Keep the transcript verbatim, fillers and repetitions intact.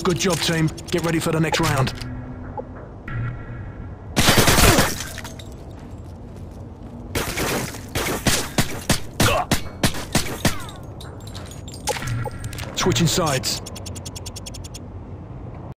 Good job, team. Get ready for the next round. Switching sides.